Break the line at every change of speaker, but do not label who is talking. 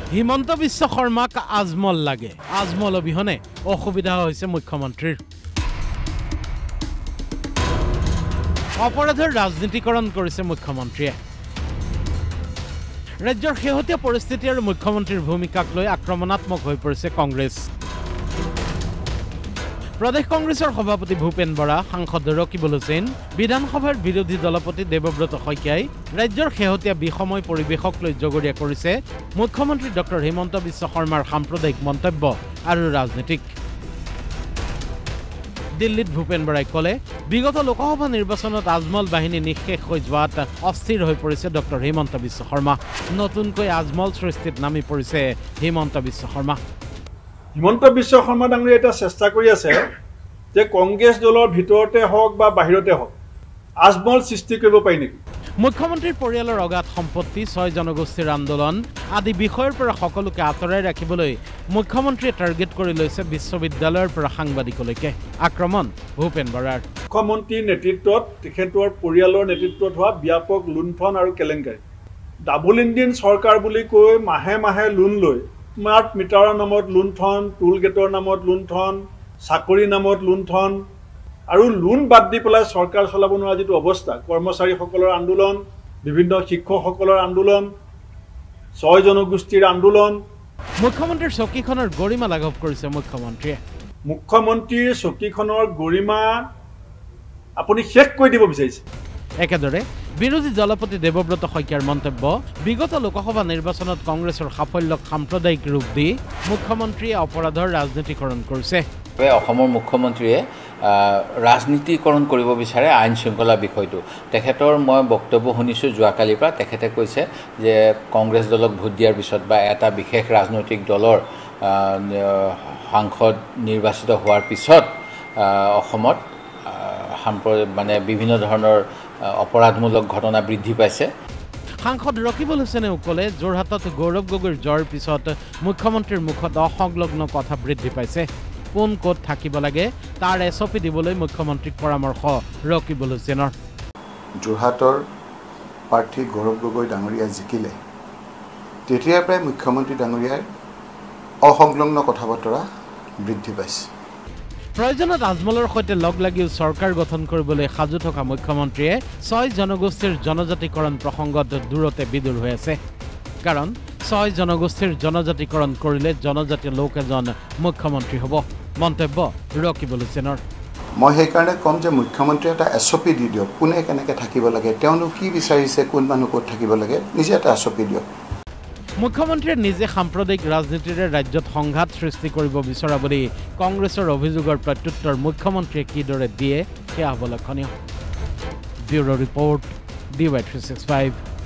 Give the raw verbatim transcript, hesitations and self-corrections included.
হিমন্ত বিশ্ব শৰ্মাক আজমল লাগে আজমল অবিহনে অসুবিধা হৈছে মুখ্যমন্ত্ৰীৰ অপৰাধৰ ৰাজনীতিকৰণ কৰিছে মুখ্যমন্ত্ৰীয়ে ৰাজ্যৰ শেহতীয়া পৰিস্থিতি আৰু মুখ্যমন্ত্ৰীৰ ভূমিকাক লৈ আক্ৰমণাত্মক হৈ পৰিছে কংগ্ৰেছ প্ৰদেশ কংগ্ৰেছৰ সভাপতি ভূপেন বৰা সাংসদ ৰকিবুল হুছেইন বিধানসভাৰ বিৰোধী দলপতি দেৱব্ৰত শইকীয়াই ৰাজ্যৰ শেহতীয়া বিষময় পৰিৱেশক লৈ জগৰীয়া কৰিছে মুখ্যমন্ত্ৰী ডক্টৰ হিমন্ত বিশ্ব শৰ্মাৰ সাম্প্ৰদায়িক মন্তব্য আৰু ৰাজনীতিক দিল্লীত ভূপেন বৰাই ক'লে বিগত লোকসভা নিৰ্বাচনত আজমল বাহিনী নিঃশেষ হৈ যোৱাত অস্থিৰ হৈ পৰিছে ডক্টৰ হিমন্ত বিশ্ব শৰ্মা নতুনকৈ আজমল সৃষ্টিত নামি পৰিছে হিমন্ত বিশ্ব শৰ্মা
হিমন্ত বিশ্ব শৰ্মা ডাঙৰীয়া এটা চেষ্টা কৰি আছে যে কংগ্ৰেছ দলৰ ভিতৰতে হওক বা বাহিৰতে হওক আজমল সৃষ্টি কৰিব পাৰি নেকি
মুখ্যমন্ত্ৰীৰ পৰিয়ালৰ অগাধ সম্পত্তি ছয় জনগোষ্ঠীৰ আন্দোলন আদি বিষয়ৰ পৰা সকলোকে আঁতৰাই ৰাখিবলৈ মুখ্যমন্ত্ৰীয়ে টাৰ্গেট কৰি লৈছে বিশ্ববিদ্যালয়ৰ পৰা সাংবাদিকলৈকে আক্ৰমণ ভূপেন বৰাৰ
মুখ্যমন্ত্ৰীৰ নেতৃত্বত তেখেতৰ পৰিয়ালৰ নেতৃত্বত হোৱা ব্যাপক লুণ্ঠন আৰু কেলেংকাৰী ডাবল ইঞ্জিন চৰকাৰ বুলি কৈ মাহে মাহে লোন লৈ স্মাৰ্ট মিটাৰৰ নামত লুণ্ঠন টুল গেটৰ নামত লুণ্ঠন চাকৰি নামত লুণ্ঠন আৰু লোন বাদ দি পেলাই চৰকাৰ চলাব নোৱাৰা যিটো অৱস্থা কৰ্মচাৰীসকলৰ আন্দোলন বিভিন্ন শিক্ষকসকলৰ আন্দোলন ছয় জনগোষ্ঠীৰ আন্দোলন
মুখ্যমন্ত্ৰীৰ চকীখনৰ গৰিমা লাঘৱ কৰিছে মুখ্যমন্ত্ৰীয়ে
মুখ্যমন্ত্ৰীৰ চকীখনৰ গৰিমা আপুনি শেষ কৰি দিব বিচাৰিছে
একেদৰে বিৰোধী দলপতি দেৱব্ৰত শইকীয়াৰ মন্তব্য বিগত লোকসভা নিৰ্বাচনত কংগ্ৰেছৰ সাফল্যক সাম্প্ৰদায়িক ৰূপ দি মুখ্যমন্ত্ৰীয়ে অপৰাধৰ ৰাজনীতিকৰণ কৰিছে
অসমৰ মুখ্যমন্ত্ৰীয়ে ৰাজনীতিকৰণ কৰিব বিচাৰে আইন শৃংখলা বিষয়টো তেখেতৰ মই বক্তব্য শুনিছোঁ যোৱাকালিৰ পৰা তেখেতে কৈছে যে কংগ্ৰেছ দলক ভোট দিয়াৰ পিছত বা এটা বিশেষ ৰাজনৈতিক দলৰ সাংসদ নিৰ্বাচিত হোৱাৰ পিছত অসমত মানে বিভিন্ন ধৰণৰ অপৰাধমূলক ঘটনা বৃদ্ধি পাইছে
সাংসদ ৰকিবুল হুছেইনে ক'লে যোৰহাটত গৌৰৱ গগৈৰ জ্বৰ পিছত মুখ্যমন্ত্ৰীৰ মুখত অসংলগ্ন কথা বৃদ্ধি পাইছে কোন ক'ত থাকিব লাগে তাৰ এছপি দিবলৈ মুখ্যমন্ত্ৰীক পৰামৰ্শ ৰকিবুল হুছেইনৰ
যোৰহাটৰ প্ৰাৰ্থী গৌৰৱ গগৈ ডাঙৰীয়া জিকিলে তেতিয়াৰ পৰাই মুখ্যমন্ত্ৰী ডাঙৰীয়াৰ অসংলগ্ন কথা বতৰা বৃদ্ধি পাইছে
প্ৰয়োজনত আজমলৰ সৈতে লগ লাগিও চৰকাৰ গঠন কৰিবলৈ সাজু থকা মুখ্যমন্ত্ৰীয়ে ছয় জনগোষ্ঠীৰ জনজাতিকৰণ প্ৰসংগত দূৰতে বিদুৰ হৈ আছে কাৰণ ছয় জনগোষ্ঠীৰ জনজাতিকৰণ কৰিলে জনজাতীয় লোক এজন মুখ্যমন্ত্ৰী হ'ব মন্তব্য ৰকিবুল হুছেইনৰ
মই সেইকাৰণে ক'ম যে মুখ্যমন্ত্ৰী এটা এছপি দি দিয়ক কোনে কেনেকৈ থাকিব লাগে তেওঁলোক কি বিচাৰিছে কোন মানুহ ক'ত থাকিব লাগে নিজে এটা এছপি দিয়ক
মুখ্যমন্ত্ৰীয়ে নিজে সাম্প্ৰদায়িক ৰাজনীতিৰে ৰাজ্যত সংঘাত সৃষ্টি কৰিব বিচৰা বুলি কংগ্ৰেছৰ অভিযোগৰ প্ৰত্যুত্তৰ মুখ্যমন্ত্ৰীয়ে কিদৰে দিয়ে সেয়া হ'ব লক্ষণীয় bureau' report D Y three six five